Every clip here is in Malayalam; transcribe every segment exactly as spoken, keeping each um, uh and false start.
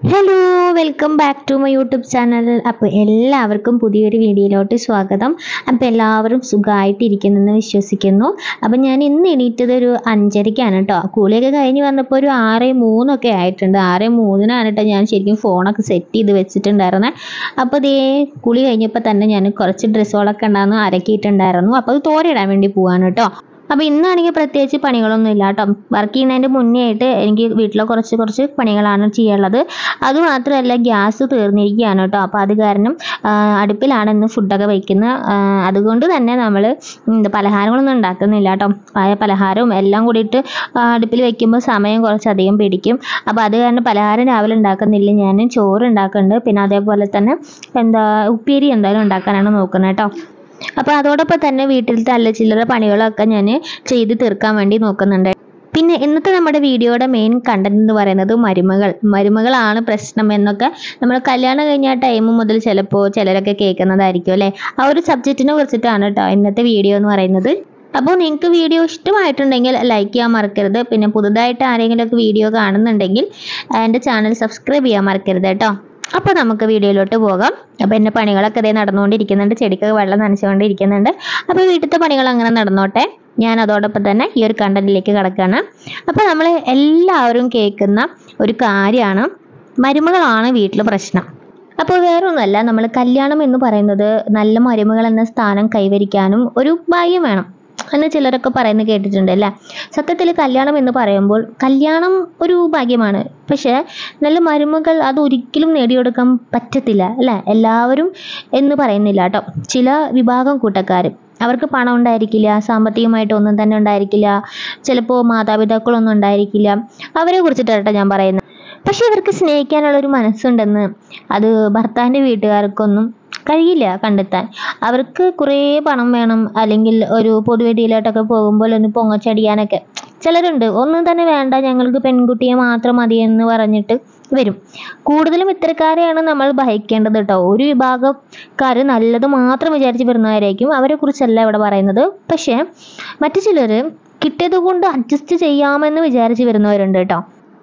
Hello welcome back to my YouTube channel. അപ്പോൾ എല്ലാവർക്കും പുതിയൊരു വീഡിയോയിലോട്ട് സ്വാഗതം. അപ്പോൾ എല്ലാവരും സുഖമായിട്ടിരിക്കുന്നെന്ന് വിശ്വസിക്കുന്നു. അപ്പോൾ ഞാൻ ഇന്ന് എണീറ്റത് ഒരു അഞ്ചരയ്ക്കാണ് കേട്ടോ. കൂളിയൊക്കെ കഴിഞ്ഞ് വന്നപ്പോൾ ഒരു ആറ് മൂന്നൊക്കെ ആയിട്ടുണ്ട്. ആറ് മൂന്നിനാണ് കേട്ടോ ഞാൻ ശരിക്കും ഫോണൊക്കെ സെറ്റ് ചെയ്ത് വെച്ചിട്ടുണ്ടായിരുന്നത്. അപ്പോൾ ഇതേ കുളി കഴിഞ്ഞപ്പോൾ തന്നെ ഞാൻ കുറച്ച് ഡ്രസ്സുകളൊക്കെ ഉണ്ടായിരുന്നു അരക്കിയിട്ടുണ്ടായിരുന്നു. അപ്പോൾ അത് തോരയിടാൻ വേണ്ടി പോവാണ് കേട്ടോ. അപ്പോൾ ഇന്നാണെങ്കിൽ പ്രത്യേകിച്ച് പണികളൊന്നും ഇല്ല കേട്ടോ. വർക്ക് ചെയ്യുന്നതിൻ്റെ മുന്നേ ആയിട്ട് എനിക്ക് വീട്ടിലെ കുറച്ച് കുറച്ച് പണികളാണ് ചെയ്യാനുള്ളത്. അതുമാത്രമല്ല ഗ്യാസ് തീർന്നിരിക്കുകയാണ് കേട്ടോ. അപ്പോൾ അത് കാരണം അടുപ്പിലാണ് ഇന്ന് ഫുഡൊക്കെ വയ്ക്കുന്നത്. അതുകൊണ്ട് തന്നെ നമ്മൾ പലഹാരങ്ങളൊന്നും ഉണ്ടാക്കുന്നില്ല കേട്ടോ. പലഹാരവും എല്ലാം കൂടിയിട്ട് അടുപ്പിൽ വയ്ക്കുമ്പോൾ സമയം കുറച്ചധികം പിടിക്കും. അപ്പോൾ അത് കാരണം പലഹാരം രാവിലെ ഉണ്ടാക്കുന്നില്ല. ഞാൻ ചോറ് ഉണ്ടാക്കുന്നുണ്ട്. പിന്നെ അതേപോലെ തന്നെ എന്താ ഉപ്പേരി എന്തായാലും ഉണ്ടാക്കാനാണ് നോക്കുന്നത് കേട്ടോ. അപ്പോൾ അതോടൊപ്പം തന്നെ വീട്ടിലത്തെ അല്ല ചില്ലറ പണികളൊക്കെ ഞാൻ ചെയ്ത് തീർക്കാൻ വേണ്ടി നോക്കുന്നുണ്ട്. പിന്നെ ഇന്നത്തെ നമ്മുടെ വീഡിയോയുടെ മെയിൻ കണ്ടന്റ് എന്ന് പറയുന്നത് മരുമകൾ മരുമകളാണ് പ്രശ്നം എന്നൊക്കെ നമ്മൾ കല്യാണം കഴിഞ്ഞ ടൈം മുതൽ ചിലപ്പോൾ ചിലരൊക്കെ കേൾക്കുന്നതായിരിക്കും അല്ലേ. ആ ഒരു സബ്ജക്റ്റിനെ കുറിച്ചിട്ടാണ് കേട്ടോ ഇന്നത്തെ വീഡിയോ എന്ന് പറയുന്നത്. അപ്പോൾ നിങ്ങൾക്ക് വീഡിയോ ഇഷ്ടമായിട്ടുണ്ടെങ്കിൽ ലൈക്ക് ചെയ്യാൻ മറക്കരുത്. പിന്നെ പുതുതായിട്ട് ആരെങ്കിലുമൊക്കെ വീഡിയോ കാണുന്നുണ്ടെങ്കിൽ എൻ്റെ ചാനൽ സബ്സ്ക്രൈബ് ചെയ്യാൻ മറക്കരുത് കേട്ടോ. അപ്പോൾ നമുക്ക് വീഡിയോയിലോട്ട് പോകാം. അപ്പോൾ എൻ്റെ പണികളൊക്കെ ഇതേ നടന്നുകൊണ്ടിരിക്കുന്നുണ്ട്. ചെടിക്കൊക്കെ വെള്ളം നനച്ചുകൊണ്ടിരിക്കുന്നുണ്ട്. അപ്പോൾ വീട്ടിലത്തെ പണികൾ അങ്ങനെ നടന്നോട്ടെ. ഞാൻ അതോടൊപ്പം തന്നെ ഈ ഒരു കണ്ടന്റിലേക്ക് കിടക്കുകയാണ്. അപ്പോൾ നമ്മൾ എല്ലാവരും കേൾക്കുന്ന ഒരു കാര്യമാണ് മരുമകളാണ് വീട്ടിൽ പ്രശ്നം. അപ്പോൾ വേറൊന്നുമല്ല, നമ്മൾ കല്യാണം എന്ന് പറയുന്നത് നല്ല മരുമകൾ എന്ന സ്ഥാനം കൈവരിക്കാനും ഒരു ഭാഗ്യം വേണം എന്ന് ചിലരൊക്കെ പറയുന്നത് കേട്ടിട്ടുണ്ട് അല്ലേ. സത്യത്തിൽ കല്യാണം എന്ന് പറയുമ്പോൾ കല്യാണം ഒരു ഭാഗ്യമാണ്. പക്ഷേ നല്ല മരുമകൾ അത് ഒരിക്കലും നേടിയെടുക്കാൻ പറ്റത്തില്ല അല്ലേ. എല്ലാവരും എന്ന് പറയുന്നില്ല കേട്ടോ. ചില വിഭാഗം കൂട്ടക്കാർ അവർക്ക് പണം ഉണ്ടായിരിക്കില്ല, സാമ്പത്തികമായിട്ട് ഒന്നും തന്നെ ഉണ്ടായിരിക്കില്ല, ചിലപ്പോൾ മാതാപിതാക്കളൊന്നും ഉണ്ടായിരിക്കില്ല. അവരെ കുറിച്ചിട്ടാട്ടോ ഞാൻ പറയുന്നത്. പക്ഷെ ഇവർക്ക് സ്നേഹിക്കാനുള്ളൊരു മനസ്സുണ്ടെന്ന് അത് ഭർത്താവിൻ്റെ വീട്ടുകാർക്കൊന്നും കഴിയില്ല കണ്ടെത്താൻ. അവർക്ക് കുറേ പണം വേണം, അല്ലെങ്കിൽ ഒരു പൊതുവേദിയിലോട്ടൊക്കെ പോകുമ്പോൾ ഒന്ന് പൊങ്ങച്ചടിയാനൊക്കെ ചിലരുണ്ട്. ഒന്നും തന്നെ വേണ്ട, ഞങ്ങൾക്ക് പെൺകുട്ടിയെ മാത്രം മതി എന്ന് പറഞ്ഞിട്ട് വരും. കൂടുതലും ഇത്തരക്കാരെയാണ് നമ്മൾ ഭയക്കേണ്ടത് കേട്ടോ. ഒരു വിഭാഗക്കാർ നല്ലത് മാത്രം വിചാരിച്ച് വരുന്നവരായിരിക്കും. അവരെ കുറിച്ചല്ല ഇവിടെ പറയുന്നത്. പക്ഷേ മറ്റു ചിലർ കിട്ടിയത് കൊണ്ട് അഡ്ജസ്റ്റ് ചെയ്യാമെന്ന് വിചാരിച്ച് വരുന്നവരുണ്ട് കേട്ടോ.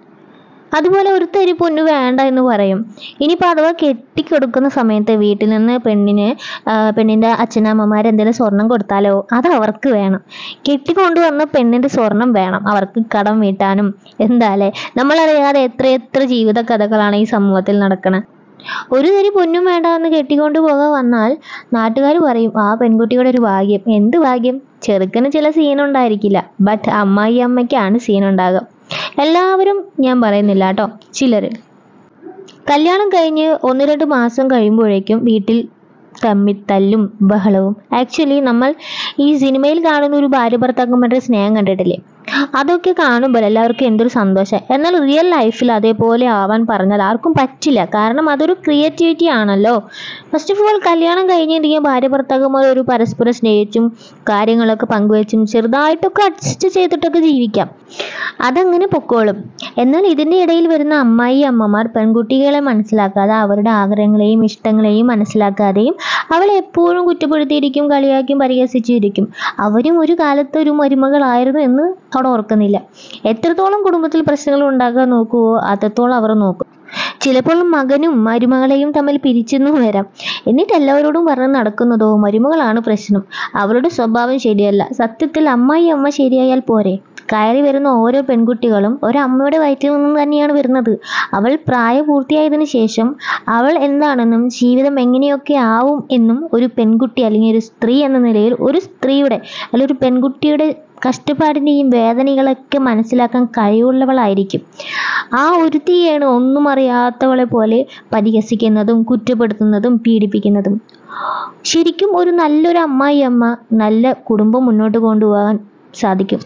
അതുപോലെ ഒരുത്തരി പൊന്നു വേണ്ട എന്ന് പറയും. ഇനിയിപ്പോൾ അഥവാ കെട്ടിക്കൊടുക്കുന്ന സമയത്ത് വീട്ടിൽ നിന്ന് പെണ്ണിന് പെണ്ണിൻ്റെ അച്ഛനമ്മമാർ എന്തെങ്കിലും സ്വർണം കൊടുത്താലോ അത് അവർക്ക് വേണം. കെട്ടിക്കൊണ്ടുവന്ന പെണ്ണിൻ്റെ സ്വർണം വേണം അവർക്ക് കടം വീട്ടാനും. എന്താല്ലേ, നമ്മളറിയാതെ എത്ര എത്ര ജീവിത കഥകളാണ് ഈ സമൂഹത്തിൽ നടക്കുന്നത്. ഒരു തരി പൊന്നും വേണ്ട എന്ന് കെട്ടിക്കൊണ്ട് പോകാൻ വന്നാൽ നാട്ടുകാർ പറയും ആ പെൺകുട്ടിയുടെ ഒരു ഭാഗ്യം. എന്ത് ഭാഗ്യം? ചെറുക്കന് ചില സീനുണ്ടായിരിക്കില്ല, ബട്ട് അമ്മായി അമ്മയ്ക്കാണ് സീനുണ്ടാകുക. എല്ലാവരും ഞാൻ പറയുന്നില്ല കേട്ടോ. ചിലർ കല്യാണം കഴിഞ്ഞ് ഒന്ന് രണ്ട് മാസം കഴിയുമ്പോഴേക്കും വീട്ടിൽ തമ്മിൽ തല്ലും ബഹളവും. ആക്ച്വലി നമ്മൾ ഈ സിനിമയിൽ കാണുന്ന ഒരു ഭാര്യ ഭർത്താക്കന്മാരുടെ സ്നേഹം കണ്ടിട്ടില്ലേ? അതൊക്കെ കാണുമ്പോൾ എല്ലാവർക്കും എന്തൊരു സന്തോഷം. എന്നാൽ റിയൽ ലൈഫിൽ അതേപോലെ ആവാൻ പറഞ്ഞാൽ ആർക്കും പറ്റില്ല. കാരണം അതൊരു ക്രിയേറ്റിവിറ്റി ആണല്ലോ. ഫസ്റ്റ് ഓഫ് ഓൾ കല്യാണം കഴിഞ്ഞിരിക്കുക ഭാര്യ ഭർത്താക്കന്മാർ ഒരു പരസ്പരം സ്നേഹിച്ചും കാര്യങ്ങളൊക്കെ പങ്കുവെച്ചും ചെറുതായിട്ടൊക്കെ അഡ്ജസ്റ്റ് ചെയ്തിട്ടൊക്കെ ജീവിക്കാം. അതങ്ങനെ പൊക്കോളും. എന്നാൽ ഇതിൻ്റെ ഇടയിൽ വരുന്ന അമ്മായി അമ്മമാർ പെൺകുട്ടികളെ മനസ്സിലാക്കാതെ അവരുടെ ആഗ്രഹങ്ങളെയും ഇഷ്ടങ്ങളെയും മനസ്സിലാക്കാതെയും അവളെ എപ്പോഴും കുറ്റപ്പെടുത്തിയിരിക്കും, കളിയാക്കും, പരിഹസിച്ചിരിക്കും. അവരും ഒരു കാലത്ത് ഒരു മരുമകളായിരുന്നു എന്ന് അവിടെ ഓർക്കുന്നില്ല. എത്രത്തോളം കുടുംബത്തിൽ പ്രശ്നങ്ങൾ ഉണ്ടാക്കാൻ നോക്കുവോ അത്രത്തോളം അവർ നോക്കും. ചിലപ്പോൾ മകനും മരുമകളെയും തമ്മിൽ പിരിച്ചെന്നും വരാം. എന്നിട്ട് എല്ലാവരോടും പറഞ്ഞ് നടക്കുന്നതോ മരുമകളാണ് പ്രശ്നം, അവരുടെ സ്വഭാവം ശരിയല്ല. സത്യത്തിൽ അമ്മായി അമ്മ ശരിയായാൽ പോരെ? കയറി വരുന്ന ഓരോ പെൺകുട്ടികളും ഒരമ്മയുടെ വയറ്റിൽ നിന്നും തന്നെയാണ് വരുന്നത്. അവൾ പ്രായപൂർത്തിയായതിനു ശേഷം അവൾ എന്താണെന്നും ജീവിതം എങ്ങനെയൊക്കെ ആവും എന്നും ഒരു പെൺകുട്ടി അല്ലെങ്കിൽ ഒരു സ്ത്രീ എന്ന നിലയിൽ ഒരു സ്ത്രീയുടെ അല്ലെങ്കിൽ ഒരു പെൺകുട്ടിയുടെ കഷ്ടപ്പാടിൻ്റെയും വേദനകളൊക്കെ മനസ്സിലാക്കാൻ കഴിവുള്ളവളായിരിക്കും. ആ ഒരുത്തിയാണ് ഒന്നും അറിയാത്തവളെ പോലെ പരിഹസിക്കുന്നതും കുറ്റപ്പെടുത്തുന്നതും പീഡിപ്പിക്കുന്നതും. ശരിക്കും ഒരു നല്ലൊരു അമ്മായി അമ്മ നല്ല കുടുംബം മുന്നോട്ട് കൊണ്ടുപോകാൻ സാധിക്കും.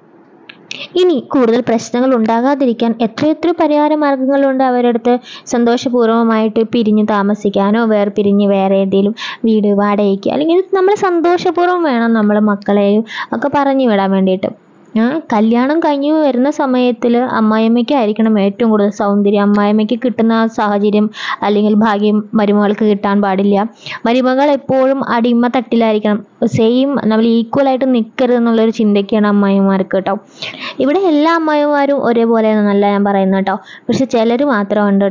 ഇനി കൂടുതൽ പ്രശ്നങ്ങൾ ഉണ്ടാകാതിരിക്കാൻ എത്രയെത്ര പരിഹാര മാർഗങ്ങളുണ്ട് അവരുടെ അടുത്ത്. സന്തോഷപൂർവ്വമായിട്ട് പിരിഞ്ഞു താമസിക്കാനോ വേർപിരിഞ്ഞ് വേറെ ഏതെങ്കിലും വീട് വാടകയ്ക്ക്, അല്ലെങ്കിൽ നമ്മൾ സന്തോഷപൂർവ്വം വേണം നമ്മൾ മക്കളെയും ഒക്കെ പറഞ്ഞു വിടാൻ വേണ്ടിയിട്ട്. കല്യാണം കഴിഞ്ഞു വരുന്ന സമയത്തിൽ അമ്മായിയമ്മയ്ക്കായിരിക്കണം ഏറ്റവും കൂടുതൽ സൗന്ദര്യം. അമ്മായിയമ്മയ്ക്ക് കിട്ടുന്ന സാഹചര്യം അല്ലെങ്കിൽ ഭാഗ്യം മരുമകൾക്ക് കിട്ടാൻ പാടില്ല. മരുമകൾ എപ്പോഴും അടിമ തട്ടിലായിരിക്കണം. സെയിം നമ്മൾ ഈക്വലായിട്ട് നിൽക്കരുത് എന്നുള്ളൊരു ചിന്തയ്ക്കാണ് അമ്മായിമാർക്ക് കേട്ടോ. ഇവിടെ എല്ലാ അമ്മായിമാരും ഒരേപോലെ എന്നല്ല ഞാൻ പറയുന്നത് കേട്ടോ. പക്ഷെ ചിലർ മാത്രമുണ്ട് കേട്ടോ.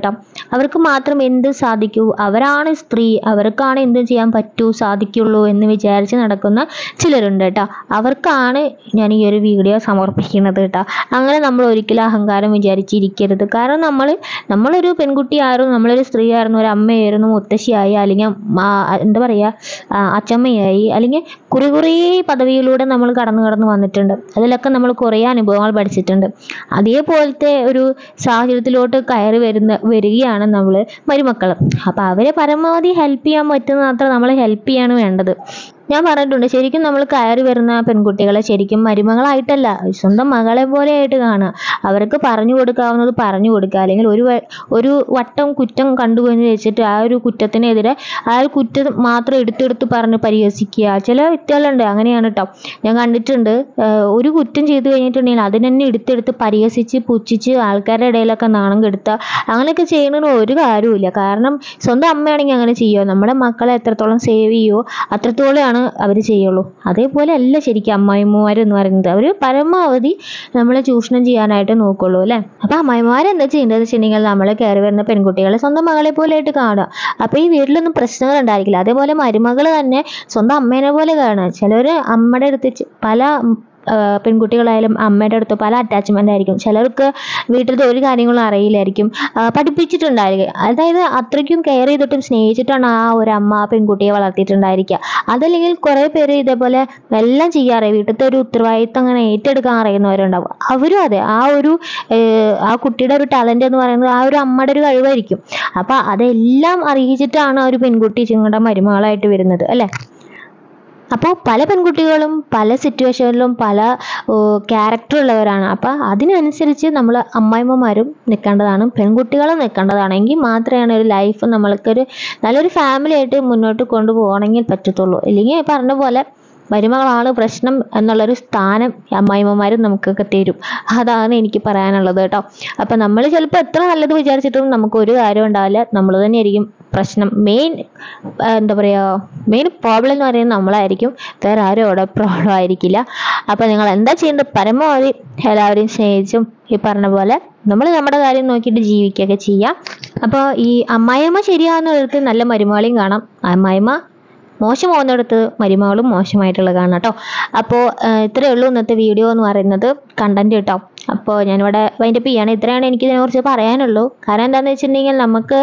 അവർക്ക് മാത്രം എന്ത് സാധിക്കൂ, അവരാണ് സ്ത്രീ, അവർക്കാണ് എന്ത് ചെയ്യാൻ പറ്റൂ സാധിക്കുള്ളൂ എന്ന് വിചാരിച്ച് നടക്കുന്ന ചിലരുണ്ട് കേട്ടോ. അവർക്കാണ് ഞാൻ ഈ ഒരു വീഡിയോ സമർപ്പിക്കുന്നത് കേട്ടോ. അങ്ങനെ നമ്മൾ ഒരിക്കലും അഹങ്കാരം വിചാരിച്ചിരിക്കരുത്. കാരണം നമ്മൾ നമ്മളൊരു പെൺകുട്ടിയായിരുന്നു, നമ്മളൊരു സ്ത്രീ ആയിരുന്നു, ഒരു അമ്മയായിരുന്നു, മുത്തശ്ശിയായി, അല്ലെങ്കിൽ എന്താ പറയുക അച്ചമ്മയായി, അല്ലെങ്കിൽ കുറേ കുറേ പദവിയിലൂടെ നമ്മൾ കടന്നു കടന്നു വന്നിട്ടുണ്ട്. അതിലൊക്കെ നമ്മൾ കുറേ അനുഭവങ്ങൾ പഠിച്ചിട്ടുണ്ട്. അതേപോലത്തെ ഒരു സാഹചര്യത്തിലോട്ട് കയറി വരുന്ന വരികയാണ് നമ്മൾ മരുമക്കൾ. അപ്പോൾ അവരെ പരമാവധി ഹെൽപ്പ് ചെയ്യാൻ പറ്റുന്ന അത്ര നമ്മൾ ഹെൽപ്പ് ചെയ്യാണ് വേണ്ടത്. ഞാൻ പറഞ്ഞിട്ടുണ്ട്, ശരിക്കും നമ്മൾ കയറി വരുന്ന പെൺകുട്ടികളെ ശരിക്കും മരുമകളായിട്ടല്ല, സ്വന്തം മകളെ പോലെ ആയിട്ട് കാണുക. അവർക്ക് പറഞ്ഞു കൊടുക്കാവുന്നത് പറഞ്ഞു കൊടുക്കുക, അല്ലെങ്കിൽ ഒരു ഒരു വട്ടം കുറ്റം കണ്ടുപോയെന്ന് വെച്ചിട്ട് ആ ഒരു കുറ്റത്തിനെതിരെ ആ ഒരു കുറ്റം മാത്രം എടുത്തെടുത്ത് പറഞ്ഞ് പരിഹസിക്കുക. ചില വ്യക്തികളുണ്ട് അങ്ങനെയാണ് കേട്ടോ, ഞാൻ കണ്ടിട്ടുണ്ട്. ഒരു കുറ്റം ചെയ്തു കഴിഞ്ഞിട്ടുണ്ടെങ്കിൽ അതിനെ തന്നെ എടുത്തെടുത്ത് പരിഹസിച്ച് പുച്ഛിച്ച് ആൾക്കാരുടെ ഇടയിലൊക്കെ നാണം കെടുത്തുക. അങ്ങനെയൊക്കെ ചെയ്യുന്നതിന് ഒരു കാര്യവുമില്ല. കാരണം സ്വന്തം അമ്മയാണെങ്കിൽ അങ്ങനെ ചെയ്യുമോ? നമ്മുടെ മക്കളെ എത്രത്തോളം സേവ് ചെയ്യുമോ അത്രത്തോളം അവർ ചെയ്യുള്ളൂ. അതേപോലെ അല്ല ശരിക്കും അമ്മായിമ്മമാരെന്ന് പറയുന്നത്. അവർ പരമാവധി നമ്മളെ ചൂഷണം ചെയ്യാനായിട്ട് നോക്കുള്ളൂ അല്ലേ. അപ്പൊ അമ്മായിമാരെന്താ ചെയ്യേണ്ടത് വെച്ചിട്ടുണ്ടെങ്കിൽ നമ്മളെ കയറി വരുന്ന പെൺകുട്ടികളെ സ്വന്തം മകളെ പോലെ ആയിട്ട് കാണുക. അപ്പൊ ഈ വീട്ടിലൊന്നും പ്രശ്നങ്ങൾ ഉണ്ടായിരിക്കില്ല. അതേപോലെ മരുമകൾ തന്നെ സ്വന്തം അമ്മേനെ പോലെ കാണുക. ചിലവര് അമ്മയുടെ അടുത്ത് പല പെൺകുട്ടികളായാലും അമ്മയുടെ അടുത്ത് പല അറ്റാച്ച്മെന്റ് ആയിരിക്കും. ചിലർക്ക് വീട്ടിലത്തെ ഒരു കാര്യങ്ങളും അറിയില്ലായിരിക്കും, പഠിപ്പിച്ചിട്ടുണ്ടായിരിക്കും. അതായത് അത്രയ്ക്കും കെയർ ചെയ്തിട്ടും സ്നേഹിച്ചിട്ടാണ് ആ ഒരു അമ്മ ആ പെൺകുട്ടിയെ വളർത്തിയിട്ടുണ്ടായിരിക്കുക. അതല്ലെങ്കിൽ കുറെ പേര് ഇതേപോലെ എല്ലാം ചെയ്യാറ് വീട്ടിലത്തെ ഒരു ഉത്തരവാദിത്തം അങ്ങനെ ഏറ്റെടുക്കാൻ അറിയുന്നവരുണ്ടാവും. അവരും അതെ ആ ഒരു ആ കുട്ടിയുടെ ഒരു ടാലന്റ് എന്ന് പറയുന്നത് ആ ഒരു അമ്മയുടെ ഒരു കഴിവായിരിക്കും. അപ്പൊ അതെല്ലാം അറിയിച്ചിട്ടാണ് ആ ഒരു പെൺകുട്ടി ചിങ്ങളുടെ മരുമകളായിട്ട് വരുന്നത് അല്ലെ. അപ്പോൾ പല പെൺകുട്ടികളും പല സിറ്റുവേഷനിലും പല ക്യാരക്ടർ ഉള്ളവരാണ്. അപ്പം അതിനനുസരിച്ച് നമ്മൾ അമ്മായിമ്മമാരും നിൽക്കേണ്ടതാണ്, പെൺകുട്ടികളും നിൽക്കേണ്ടതാണ്. എങ്കിൽ മാത്രമേ ഒരു ലൈഫ് നമ്മൾക്കൊരു നല്ലൊരു ഫാമിലി ആയിട്ട് മുന്നോട്ട് കൊണ്ടുപോകണമെങ്കിൽ പറ്റത്തുള്ളൂ. ഇല്ലെങ്കിൽ പറഞ്ഞ പോലെ മരുമകളാണ് പ്രശ്നം എന്നുള്ളൊരു സ്ഥാനം അമ്മായിമ്മമാരും നമുക്കൊക്കെ തരും. അതാണ് എനിക്ക് പറയാനുള്ളത് കേട്ടോ. അപ്പം നമ്മൾ ചിലപ്പോൾ എത്ര നല്ലത് വിചാരിച്ചിട്ടും നമുക്ക് ഒരു കാര്യം ഉണ്ടാവില്ല, നമ്മൾ തന്നെയായിരിക്കും പ്രശ്നം. മെയിൻ എന്താ പറയുക മെയിൻ പ്രോബ്ലം എന്ന് പറയുന്നത് നമ്മളായിരിക്കും, വേറെ ആരും അവിടെ പ്രോബ്ലം ആയിരിക്കില്ല. അപ്പം നിങ്ങൾ എന്താ ചെയ്യേണ്ടത്, പരമാവധി എല്ലാവരെയും സ്നേഹിച്ചും ഈ പറഞ്ഞ പോലെ നമ്മൾ നമ്മുടെ കാര്യം നോക്കിയിട്ട് ജീവിക്കുകയൊക്കെ ചെയ്യാം. അപ്പോൾ ഈ അമ്മായിയമ്മ ശരിയാവുന്നിടത്ത് നല്ല മരുമകളെയും കാണാം, അമ്മായിയമ്മ മോശമാവുന്നിടത്ത് മരുമകളും മോശമായിട്ടുള്ളതാണ് കേട്ടോ. അപ്പോൾ ഇത്രയേ ഉള്ളൂ ഇന്നത്തെ വീഡിയോ എന്ന് പറയുന്നത്, കണ്ടന്റ് കേട്ടോ. അപ്പോൾ ഞാനിവിടെ വൈൻഡപ്പ് ചെയ്യാണ്. ഇത്രയാണ് എനിക്ക് ഇതിനെക്കുറിച്ച് പറയാനുള്ളൂ. കാരണം എന്താണെന്ന് വെച്ചിട്ടുണ്ടെങ്കിൽ നമുക്ക്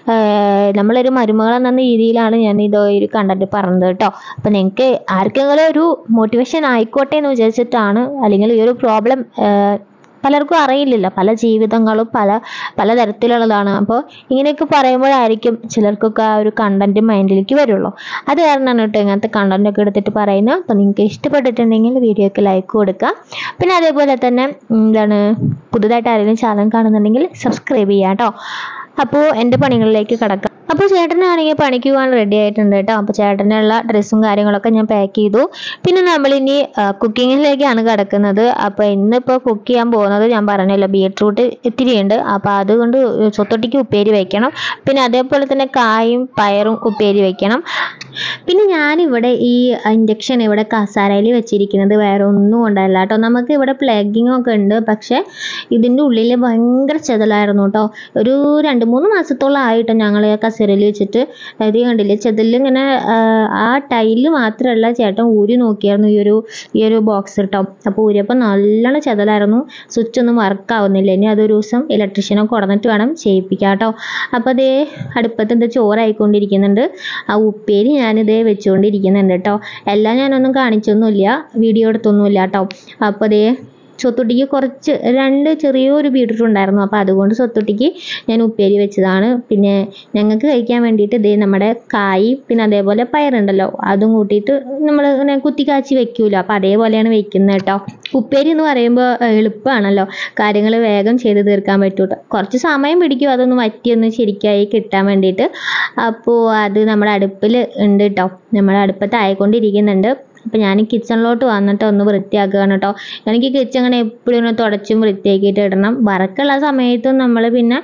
നമ്മളൊരു മരുമകൾ എന്ന രീതിയിലാണ് ഞാൻ ഇത് ഒരു കണ്ടന്റ് പറഞ്ഞത് കേട്ടോ. അപ്പം നിങ്ങൾക്ക് ആർക്കെങ്കിലും ഒരു മോട്ടിവേഷൻ ആയിക്കോട്ടെ എന്ന് വിചാരിച്ചിട്ടാണ്. അല്ലെങ്കിൽ ഈ ഒരു പ്രോബ്ലം പലർക്കും അറിയില്ലല്ലോ, പല ജീവിതങ്ങളും പല പലതരത്തിലുള്ളതാണ്. അപ്പോൾ ഇങ്ങനെയൊക്കെ പറയുമ്പോഴായിരിക്കും ചിലർക്കൊക്കെ ആ ഒരു കണ്ടന്റ് മൈൻഡിലേക്ക് വരുള്ളൂ. അത് കാരണമാണ് കേട്ടോ ഇങ്ങനത്തെ കണ്ടന്റ് ഒക്കെ എടുത്തിട്ട് പറയുന്നത്. അപ്പോൾ നിങ്ങൾക്ക് ഇഷ്ടപ്പെട്ടിട്ടുണ്ടെങ്കിൽ വീഡിയോക്ക് ലൈക്ക് കൊടുക്കുക. പിന്നെ അതേപോലെ തന്നെ എന്താണ് പുതുതായിട്ട് ആരെങ്കിലും ചാനൽ കാണുന്നുണ്ടെങ്കിൽ സബ്സ്ക്രൈബ് ചെയ്യാം കേട്ടോ. അപ്പോൾ എൻ്റെ പണികളിലേക്ക് കിടക്കാം. അപ്പോൾ ചേട്ടനാണെങ്കിൽ പണിക്ക് പോകാൻ റെഡി ആയിട്ടുണ്ട് കേട്ടോ. അപ്പോൾ ചേട്ടനുള്ള ഡ്രസ്സും കാര്യങ്ങളൊക്കെ ഞാൻ പാക്ക് ചെയ്തു. പിന്നെ നമ്മളിനി കുക്കിങ്ങിലേക്കാണ് കിടക്കുന്നത്. അപ്പോൾ ഇന്നിപ്പോൾ കുക്ക് ചെയ്യാൻ പോകുന്നത് ഞാൻ പറഞ്ഞല്ലോ, ബീട്രൂട്ട് ഇത്തിരി ഉണ്ട്. അപ്പോൾ അതുകൊണ്ട് സ്വത്തൊട്ടിക്ക് ഉപ്പേരി വയ്ക്കണം. പിന്നെ അതേപോലെ തന്നെ കായും പയറും ഉപ്പേരി വയ്ക്കണം. പിന്നെ ഞാനിവിടെ ഈ ഇൻഡക്ഷൻ ഇവിടെ കസാരയിൽ വെച്ചിരിക്കുന്നത് വേറെ ഒന്നും കൊണ്ടല്ല കേട്ടോ. നമുക്ക് ഇവിടെ പ്ലഗിങ് ഒക്കെ ഉണ്ട്, പക്ഷെ ഇതിൻ്റെ ഉള്ളിൽ ഭയങ്കര ചെതലായിരുന്നു കേട്ടോ. ഒരു രണ്ട് മൂന്ന് മാസത്തോളം ആയിട്ടോ ഞങ്ങൾ കസേരയിൽ വെച്ചിട്ട്. ഇത് കണ്ടില്ലേ ചെതലിങ്ങനെ ആ ടൈല് മാത്രമല്ല ചേട്ടൻ ഊരി നോക്കിയായിരുന്നു ഈ ഒരു ഈ ഒരു ബോക്സ് കേട്ടോ. അപ്പോൾ ഊരിയപ്പോൾ നല്ലോണം ചെതലായിരുന്നു, സ്വിച്ച് ഒന്നും വർക്ക് ആവുന്നില്ല. ഇനി അതൊരു ദിവസം ഇലക്ട്രീഷ്യനെ കൊടുന്നിട്ട് വേണം ചെയ്യിപ്പിക്കാം കേട്ടോ. അപ്പോൾ അതേ അടുപ്പത്ത് എന്താ ചോറായിക്കൊണ്ടിരിക്കുന്നുണ്ട്. ആ ഉപ്പേരി ഞാനിതേ വെച്ചുകൊണ്ടിരിക്കുന്നുണ്ട് കേട്ടോ. എല്ലാം ഞാനൊന്നും കാണിച്ചൊന്നുമില്ല, വീഡിയോ എടുത്തൊന്നുമില്ല കേട്ടോ. അപ്പോൾ അതേ സ്വത്തുട്ടിക്ക് കുറച്ച് രണ്ട് ചെറിയൊരു ബീട്രൂട്ട് ഉണ്ടായിരുന്നു, അപ്പോൾ അതുകൊണ്ട് സ്വത്തുട്ടിക്ക് ഞാൻ ഉപ്പേരി വെച്ചതാണ്. പിന്നെ ഞങ്ങൾക്ക് കഴിക്കാൻ വേണ്ടിയിട്ട് ഇതേ നമ്മുടെ കായ് പിന്നെ അതേപോലെ പയറുണ്ടല്ലോ അതും കൂട്ടിയിട്ട് നമ്മൾ ഇങ്ങനെ കുത്തി കാച്ചി വെക്കൂല, അപ്പോൾ അതേപോലെയാണ് വെക്കുന്നത് കേട്ടോ. ഉപ്പേരി എന്ന് പറയുമ്പോൾ എളുപ്പമാണല്ലോ, കാര്യങ്ങൾ വേഗം ചെയ്ത് തീർക്കാൻ പറ്റൂ. കുറച്ച് സമയം പിടിക്കും അതൊന്ന് വറ്റിയൊന്ന് ശരിക്കായി കിട്ടാൻ വേണ്ടിയിട്ട്. അപ്പോൾ അത് നമ്മുടെ അടുപ്പിൽ ഉണ്ട് കേട്ടോ, നമ്മുടെ അടുപ്പത്ത് ആയിക്കൊണ്ടിരിക്കുന്നുണ്ട്. അപ്പം ഞാൻ കിച്ചണിലോട്ട് വന്നിട്ട് ഒന്ന് വൃത്തിയാക്കുകയാണ് കേട്ടോ. എനിക്ക് കിച്ചൺ അങ്ങനെ എപ്പോഴും ഒന്ന് തുടച്ചും വൃത്തിയാക്കിയിട്ട് ഇടണം. വറക്കുള്ള സമയത്തും നമ്മൾ പിന്നെ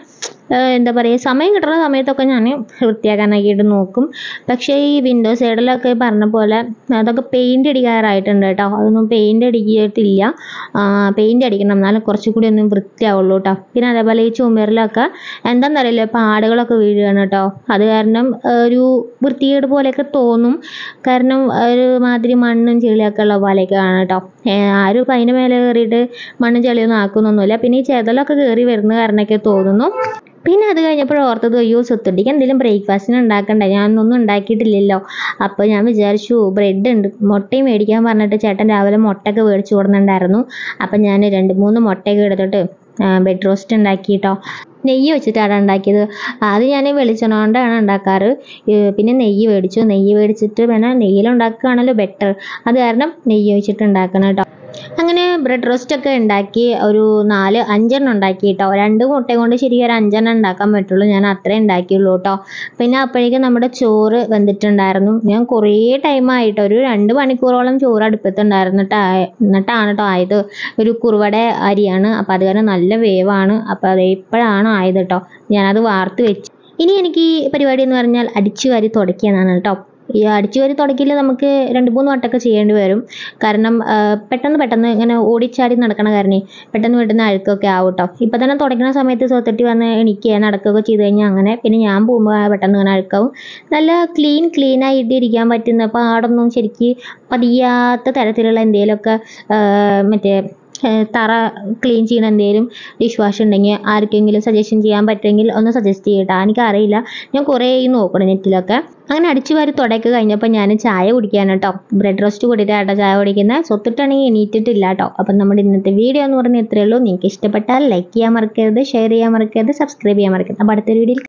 എന്താ പറയുക സമയം കിട്ടുന്ന സമയത്തൊക്കെ ഞാൻ വൃത്തിയാക്കാനാക്കിയിട്ട് നോക്കും. പക്ഷേ ഈ വിൻഡോ സൈഡിലൊക്കെ പറഞ്ഞ പോലെ അതൊക്കെ പെയിൻ്റ് അടിക്കാറായിട്ടുണ്ട് കേട്ടോ. അതൊന്നും പെയിൻ്റ് അടിക്കിയിട്ടില്ല. പെയിൻ്റ് അടിക്കണം എന്നാലും കുറച്ചും കൂടി ഒന്നും വൃത്തിയാവുള്ളൂ കേട്ടോ. പിന്നെ അതേപോലെ ഈ ചുമരിലൊക്കെ എന്താണെന്നറിയില്ല പാടുകളൊക്കെ വീഴുകയാണ് കേട്ടോ. അത് കാരണം ഒരു വൃത്തികേട് പോലെയൊക്കെ തോന്നും. കാരണം ഒരു മാതിരി മണ്ണും ചെളിയൊക്കെ ഉള്ള പോലെയൊക്കെയാണ് കേട്ടോ. ആരും ഇപ്പം അതിൻ്റെ മേലെ കയറിയിട്ട് മണ്ണും ചെളിയൊന്നും ആക്കുന്നൊന്നുമില്ല. പിന്നെ ഈ ചെതലൊക്കെ കയറി വരുന്ന കാരണമൊക്കെ തോന്നുന്നു. പിന്നെ അത് കഴിഞ്ഞപ്പോൾ ഓർത്തത് അയ്യോ സ്വത്തുണ്ടിക്ക് എന്തെങ്കിലും ബ്രേക്ക്ഫാസ്റ്റിന് ഉണ്ടാക്കണ്ടേ, ഞാനൊന്നും ഉണ്ടാക്കിയിട്ടില്ലല്ലോ. അപ്പോൾ ഞാൻ വിചാരിച്ചു ബ്രെഡ് ഉണ്ട്, മുട്ടയും മേടിക്കാൻ പറഞ്ഞിട്ട് ചേട്ടൻ രാവിലെ മുട്ടയൊക്കെ മേടിച്ചു കൊടുക്കുന്നുണ്ടായിരുന്നു. അപ്പം ഞാൻ രണ്ട് മൂന്ന് മുട്ടയൊക്കെ എടുത്തിട്ട് ബ്രെഡ് റോസ്റ്റ് ഉണ്ടാക്കി കേട്ടോ. നെയ്യ് വെച്ചിട്ടാണ് ഉണ്ടാക്കിയത്. അത് ഞാൻ വെളിച്ചെണ്ണ കൊണ്ടാണ് ഉണ്ടാക്കാറ്. പിന്നെ നെയ്യ് മേടിച്ചു. നെയ്യ് മേടിച്ചിട്ട് പിന്നെ നെയ്യിലുണ്ടാക്കുകയാണല്ലോ ബെറ്റർ. അത് കാരണം നെയ്യ് വെച്ചിട്ട് ഉണ്ടാക്കണം കേട്ടോ. അങ്ങനെ ബ്രെഡ് റോസ്റ്റൊക്കെ ഉണ്ടാക്കി ഒരു നാല് അഞ്ചെണ്ണം ഉണ്ടാക്കി കേട്ടോ. രണ്ട് മുട്ട കൊണ്ട് ശരിക്കും ഒരു അഞ്ചെണ്ണം ഉണ്ടാക്കാൻ പറ്റുള്ളൂ. ഞാൻ അത്രേ ഉണ്ടാക്കിയുള്ളൂ കേട്ടോ. പിന്നെ അപ്പോഴേക്കും നമ്മുടെ ചോറ് വെന്തിട്ടുണ്ടായിരുന്നു. ഞാൻ കുറേ ടൈമായിട്ട് ഒരു രണ്ട് മണിക്കൂറോളം ചോറ് അടുപ്പത്തുണ്ടായിരുന്നിട്ട് എന്നിട്ടാണ് കേട്ടോ ആയത്. ഒരു കുറുവട അരിയാണ്, അപ്പോൾ അത് കാരണം നല്ല വേവാണ്. അപ്പോൾ അത് ഇപ്പോഴാണ് ആയത് കേട്ടോ. ഞാനത് വാർത്ത് വെച്ചു. ഇനി എനിക്ക് ഈ പരിപാടി എന്ന് പറഞ്ഞാൽ അടിച്ചു വാരി തുടയ്ക്കാനാണ് കേട്ടോ. ഈ അടിച്ചു വാരി തുടയ്ക്കില്ല നമുക്ക് രണ്ട് മൂന്ന് വട്ടമൊക്കെ ചെയ്യേണ്ടി വരും. കാരണം പെട്ടെന്ന് പെട്ടെന്ന് ഇങ്ങനെ ഓടിച്ചാടി നടക്കണ കാരണേ പെട്ടെന്ന് പെട്ടെന്ന് അഴുക്കൊക്കെ ആവും കേട്ടോ. ഇപ്പം തന്നെ തുടയ്ക്കുന്ന സമയത്ത് സ്വത്തട്ടി വന്ന് എണീക്കുക നടക്കുകയൊക്കെ ചെയ്ത് കഴിഞ്ഞാൽ അങ്ങനെ പിന്നെ ഞാൻ പോകുമ്പോൾ പെട്ടെന്ന് ഇങ്ങനെ അഴുക്കാവും. നല്ല ക്ലീൻ ക്ലീൻ ആയിട്ട് ഇരിക്കാൻ പറ്റുന്ന പാടൊന്നും ശരിക്ക് പതിയാത്ത തരത്തിലുള്ള എന്തെങ്കിലുമൊക്കെ മറ്റേ തറ ക്ലീൻ ചെയ്യുന്ന എന്തെങ്കിലും ഡിഷ് വാഷ് ഉണ്ടെങ്കിൽ ആർക്കെങ്കിലും സജഷൻ ചെയ്യാൻ പറ്റുമെങ്കിൽ ഒന്ന് സജസ്റ്റ് ചെയ്യട്ടോ. എനിക്കറിയില്ല, ഞാൻ കുറേ നോക്കണം നെറ്റിലൊക്കെ. അങ്ങനെ അടിച്ചു വാരി തുടയൊക്കെ കഴിഞ്ഞപ്പോൾ ഞാൻ ചായ കുടിക്കാൻ കേട്ടോ. ബ്രെഡ് റോസ്റ്റ് കൂടിയിട്ടാട്ടോ ചായ കുടിക്കുന്നത്. സ്വത്തിട്ടാണെങ്കിൽ എണീറ്റിട്ടില്ല കേട്ടോ. അപ്പം നമ്മുടെ ഇന്നത്തെ വീഡിയോ എന്ന് പറഞ്ഞാൽ ഇത്രയേ ഉള്ളൂ. നിങ്ങൾക്ക് ഇഷ്ടപ്പെട്ടാൽ ലൈക്ക് ചെയ്യാൻ മറക്കരുത്, ഷെയർ ചെയ്യാൻ മറക്കരുത്, സബ്സ്ക്രൈബ് ചെയ്യാൻ മറക്കരുത്. അപ്പോൾ അടുത്തൊരു വീഡിയോയിൽ